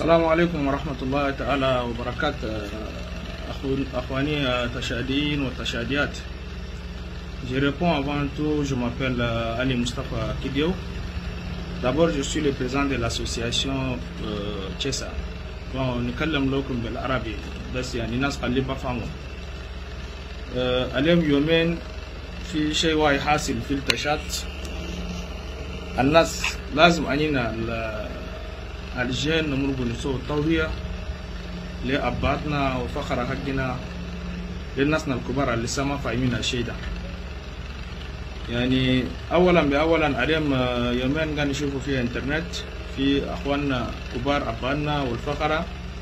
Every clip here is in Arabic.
السلام عليكم ورحمة الله تعالى وبركاته أخواني تشاديين وتشاديات. Je réponds avant tout, je m'appelle Ali Mustafa Kidio. D'abord, je suis le président de l'association Chesa. Bon, نتكلم لكم بالعربي بس يعني الناس اللي بفهموا. اليوم يومين في شيء واحد حاصل في التشات. الناس لازم أنينا الجين نمرق نسوي توعية لأباتنا وفخر حقنا للناس الكبار اللي لسه ما فاهمين الشيء ده. يعني أولا بأولا اليوم يومين قاعد نشوفوا في الإنترنت في أخواننا كبار أباتنا والفخرة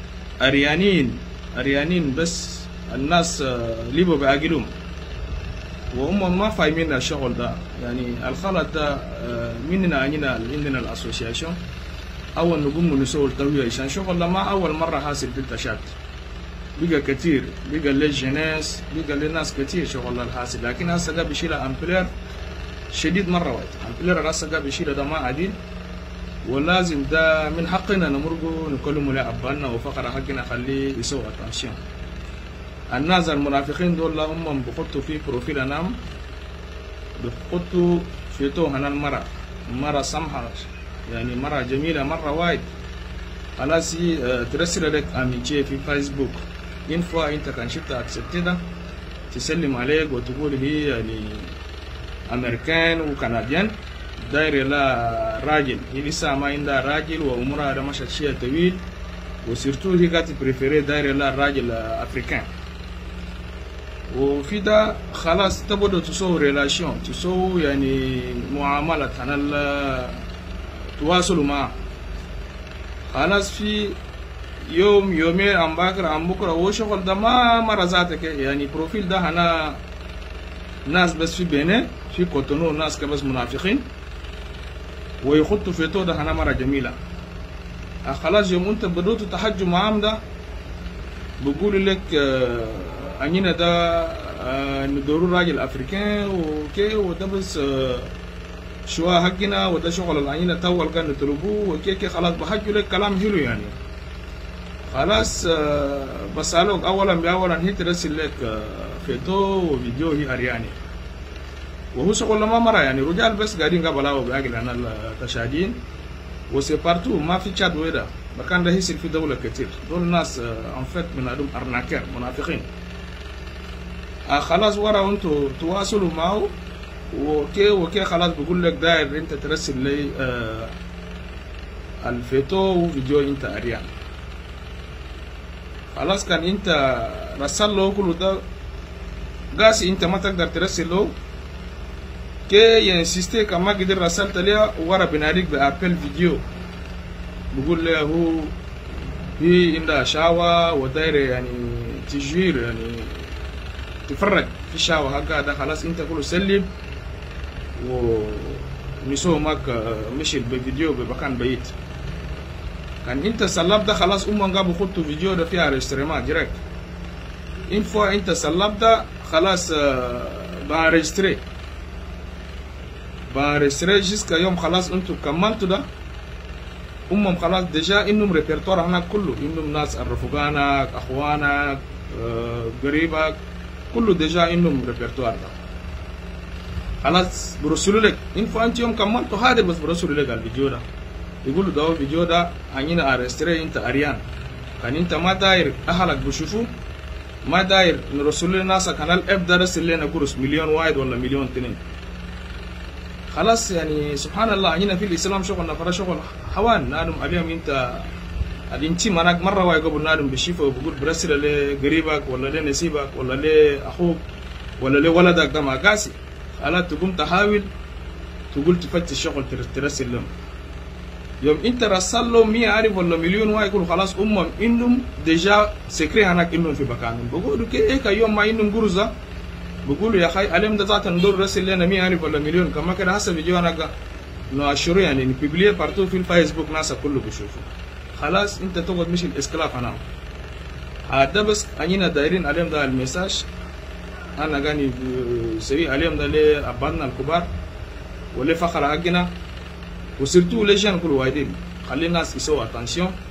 أريانين بس الناس ليبوا بعقلهم وهم ما فاهمين الشغل ده. يعني الخلط ده مننا عندنا الأسوسياسيون أول نقوم نسوي التوعية عشان شغل ده ما أول مرة حاصل في التشات. بقى كتير بقى للجناس بقى للناس كتير شغل الحاصل، لكن هسه ده بيشيل أمبلير شديد مرة واحد. أمبلير هسه ده بيشيل ده ما عديل، ولازم ده من حقنا نمرقه نكلمه لأبائنا وفقر حقنا خليه يسوي أتنشن. الناس المنافقين دول هم بيحطوا في بروفيل أنام بيحطوا في تو هنا مرة سمحة يعني مرة جميلة مرة وايد. خلاص ترسل لك أميتشي في فيسبوك ينفع أنت كان شفت أكسبتها تسلم عليك وتقول هي يعني أمريكان وكنديان داير لا راجل، هي لسه ما عندها راجل وعمرها ده مشت شيء طويل وسيرتو هي قاعدة بريفيري داير لا راجل أفريكان. وفي ده خلاص تبدو تسوي ريلاشيون تسوي يعني معاملة هنا تواصلوا معه. خلاص في يوم يومين عم بكره وشغل ده ما مرة ذاتك يعني بروفيل ده هنا ناس بس في بينه في كوتونو ناس كبس منافقين ويخطوا في تو ده هنا مرة جميلة. خلاص يوم انت بدوت تحجوا معهم ده بقول لك انينا ده ندورو راجل افريكان وكي وده بس شوى حقنا وده شغل العينة تول كان نطلبوه وكيكي خلاص بحجوا لك كلام حلو يعني. خلاص بسألوك أولا بأولا هي ترسل لك فيديو وفيديو هي أرياني وهو شغل ما مرة يعني رجال بس قاعدين قبل أو بأجل أنا التشاهدين وسيبارتو ما في تشاد ويدا مكان ده يصير في دولة كتير دول الناس أنفت من عندهم أرناكر منافقين. خلاص ورا أنتوا تواصلوا معه وكي خلاص بقول لك داير انت ترسل لي الفيتو وفيديو انت اريان. خلاص كان انت رسل له كله ده قاسي انت ما تقدر ترسل له كي ينسيستي كما قدر رسلت ليه ورا بناريك بابل فيديو بقول له هو هي عندها شاوة وداير يعني تجوير يعني تفرج في الشاوة هكذا. خلاص انت كله سلم ونسوه ماك مشي بفيديو بمكان بعيد. كان انت سلب ده خلاص قابوا خدتوا فيديو ده فيها ريجستريمات ديريكت انفو انت سلب ده خلاص باريجستري جيسكا يوم خلاص انتوا كملتوا ده خلاص ديجا انهم ريبرتوار هناك كله انهم ناس الرفقانك اخوانك قريبك كله ديجا انهم ريبرتوار ده. خلاص برسلوا لك انفو انت يوم كملتوا هذا بس برسلوا لك الفيديو ده يقولوا ده الفيديو ده انينا ارستري انت اريان. كان انت ما داير اهلك بشوفوا ما داير نرسل لنا ناس كان ابدا رسل لنا كورس مليون واحد ولا مليون اثنين. خلاص يعني سبحان الله هنا في الاسلام شغل نفر شغل حوان نادم اليوم انت الانتي مناك مره واحد قبل نادم بشيفه وبقول برسل لقريبك ولا لنسيبك ولا لاخوك ولا لولدك ده ما قاسي. خلاص تقوم تحاول تقول تفتش الشغل ترسل لهم. يوم انت رسل لهم 100 ألف ولا مليون واحد يقولوا خلاص انهم ديجا سكري هناك انهم في مكانهم. بقولوا كيف يوم ما انهم جرزه بقولوا يا اخي اليوم ده ذات ندور رسل لنا 100 ألف ولا مليون كما كده حسب فيديو انا نشره يعني نبيبليه بارتو في الفيسبوك ناس كله بيشوفوا. خلاص انت تقعد مش الاسكلاف انا هذا بس انينا دايرين اليوم ده المساج انا غاني سوي اليوم ده لاباننا الكبار ولا فخر حقنا وسيرتو ليجان كل واحدين خلي الناس يسووا اتنشن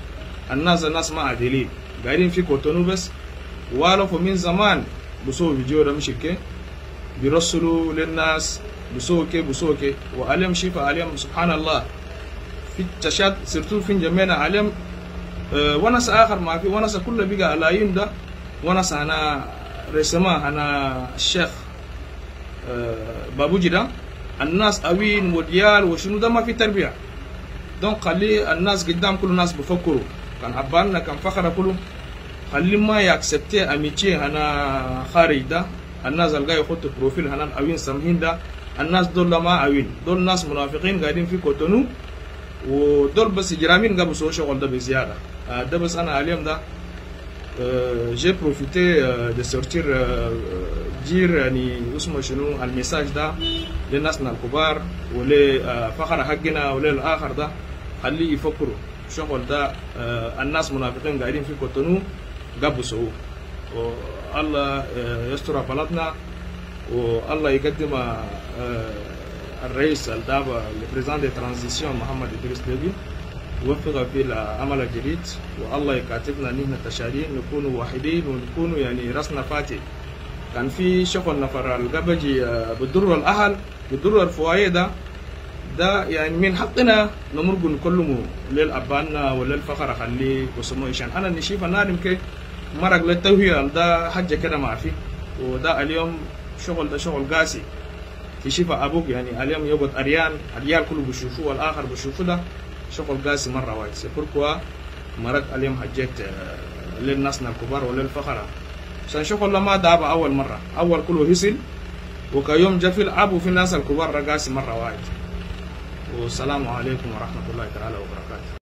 الناس ما عادلين قاعدين في كوتونو بس، والفوا من زمان بسووا فيديو ده مش كي بيرسلوا للناس بسووا كي وعليهم شفاء عليهم سبحان الله في تشاد سرتو في جميعنا عليهم ونس آخر ما في ونس كله بقى على ده ونس أنا رسمه أنا الشيخ بابوجي ده الناس أوين وديال وشنو ده ما في تربية. دون خلي الناس قدام كل الناس بفكروا كان أبانا كان فخر كله خلي ما يأكسبتي أميتشي أنا خارج ده الناس الجاي يخطوا بروفيل هنا أوين سامحين ده الناس دول ما أوين دول ناس منافقين قاعدين في كوتونو ودول بس جرامين قبل سووا شغل ده بزيادة. ده بس أنا اليوم ده j'ai profité de sortir dire يعني اسمه شنو الميساج ده للناس الكبار ولفخر حقنا وللآخر ده خليه يفكروا شغل ده الناس منافقين قاعدين في كوتونو قبل سووا. والله يستر بلدنا والله يقدم الرئيس الدابة البريزيدنت دي ترانزيسيون محمد إدريس ديبي يوفق في العمل الجديد، والله يكاتبنا نحن تشارين نكون واحدين ونكون يعني راسنا فاتح. كان في شغل نفر القبجي بضر الأهل بضر الفوايد ده يعني من حقنا نمرق نكلمه للأبانا وللفخر خليه وسموه عشان أنا نشيف النادم كي مرق للتوهية ده حاجة كده ما في. وده اليوم شغل ده شغل قاسي تشيف أبوك يعني اليوم يقعد أريان كله بشوفوه والآخر بشوفوه ده شغل قاسي مرة واحد. سيبوركوا مرق اليوم حجيت للناس الكبار وللفخر عشان شغل ما داب أول مرة أول كله هسل وكيوم جفل أبو في الناس الكبار رقاسي مرة واحد. والسلام عليكم ورحمة الله تعالى وبركاته.